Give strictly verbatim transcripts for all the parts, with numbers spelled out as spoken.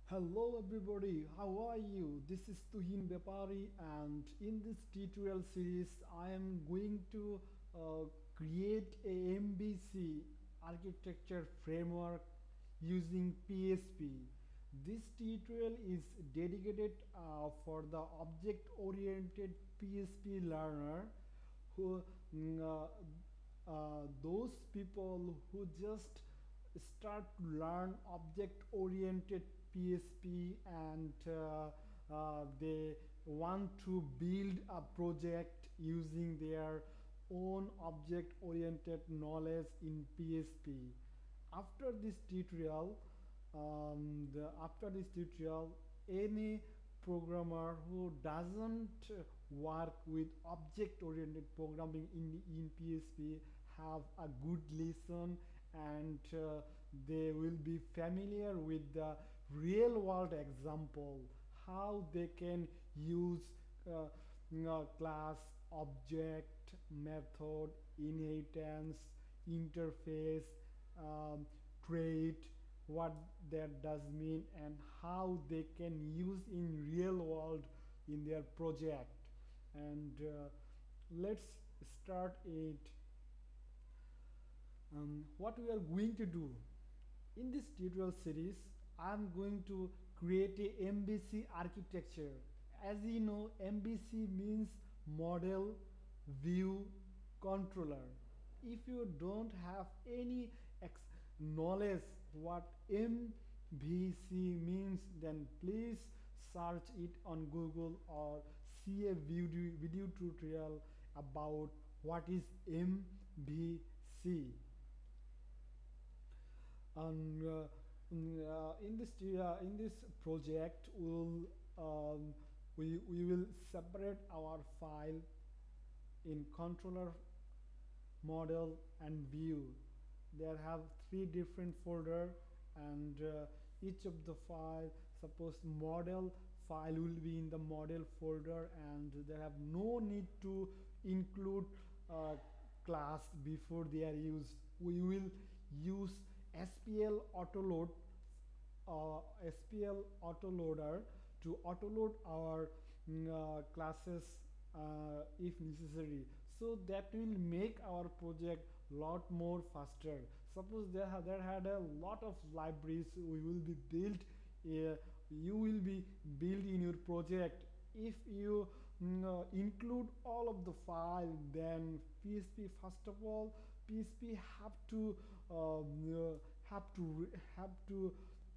Hello everybody, how are you? This is Tuhin Bepari, and in this tutorial series I am going to uh, create a M V C architecture framework using P H P. This tutorial is dedicated uh, for the object oriented P H P learner who mm, uh, uh, those people who just start to learn object oriented P H P, and uh, uh, they want to build a project using their own object oriented knowledge in P H P. After this tutorial, um, the, after this tutorial, any programmer who doesn't work with object oriented programming in, in P H P have a good lesson, and uh, they will be familiar with the real world example how they can use uh, you know, class, object, method, inheritance, interface, um, trait, what that does mean, and how they can use in real world in their project. And uh, let's start it. Um, what we are going to do in this tutorial series, I am going to create a M V C architecture. As you know, M V C means model, view, controller. If you don't have any ex knowledge what M V C means, then please search it on Google or see a video, video tutorial about what is M V C. And uh, mm, uh, in this uh, in this project we'll um, we, we will separate our file in controller, model, and view. There have three different folder, and uh, each of the file, suppose model file will be in the model folder, and they have no need to include uh, class before they are used. We will use S P L autoload uh, S P L autoloader to autoload our mm, uh, classes uh, if necessary, so that will make our project lot more faster. Suppose there had, there had a lot of libraries we will be built, uh, you will be built in your project. If you mm, uh, include all of the file, then P H P, first of all, P H P have to um, uh, have to have to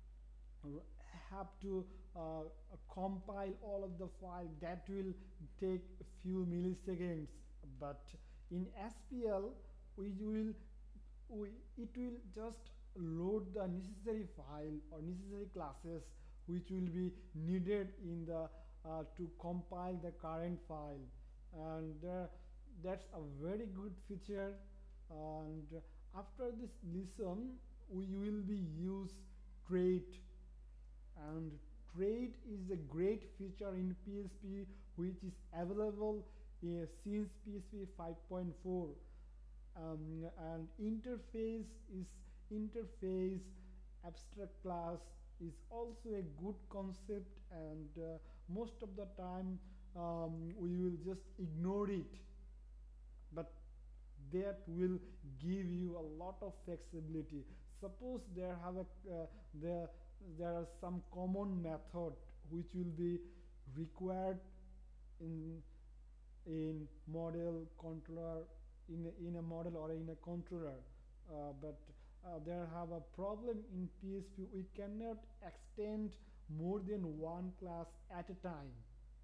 have to uh, compile all of the file. That will take a few milliseconds, but in S P L we will we, it will just load the necessary file or necessary classes which will be needed in the uh, to compile the current file. And uh, that's a very good feature. And after this lesson we will be use trait, and trait is a great feature in P H P which is available uh, since P H P five point four. Um, and interface is interface abstract class is also a good concept, and uh, most of the time um, we will just ignore it, but that will give you a lot of flexibility. Suppose there have a uh, there there are some common method which will be required in in model, controller, in a, in a model or in a controller, uh, but uh, there have a problem in P H P. We cannot extend more than one class at a time.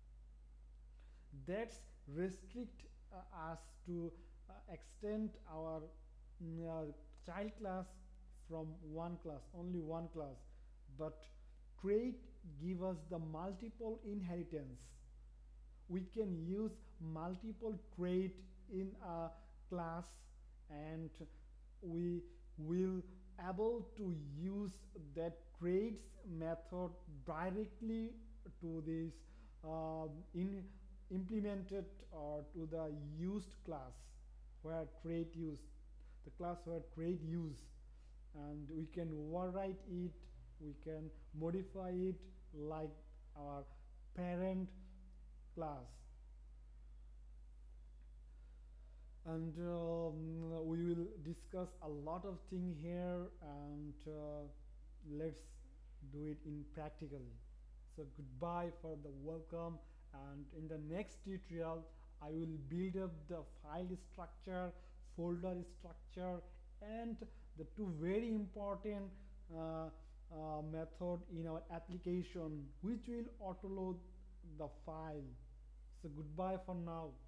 That's restrict uh, us to uh, extend our mm, uh, child class from one class, only one class. But trait give us the multiple inheritance. We can use multiple trait in a class, and we will able to use that traits method directly to this um, in implemented or to the used class where trait used, the class where trait use, and we can overwrite it we can modify it like our parent class. And um, we will discuss a lot of things here, and uh, let's do it in practically. So goodbye for the welcome, and in the next tutorial I will build up the file structure, folder structure, and the two very important uh, uh, method in our application which will autoload the file. So goodbye for now.